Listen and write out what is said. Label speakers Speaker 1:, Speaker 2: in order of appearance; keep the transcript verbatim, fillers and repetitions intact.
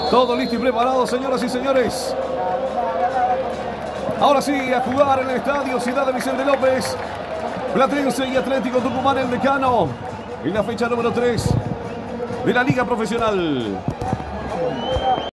Speaker 1: Todo listo y preparado, señoras y señores. Ahora sí, a jugar en el estadio Ciudad de Vicente López. Platense y Atlético Tucumán, el decano. En la fecha número tres de la Liga Profesional.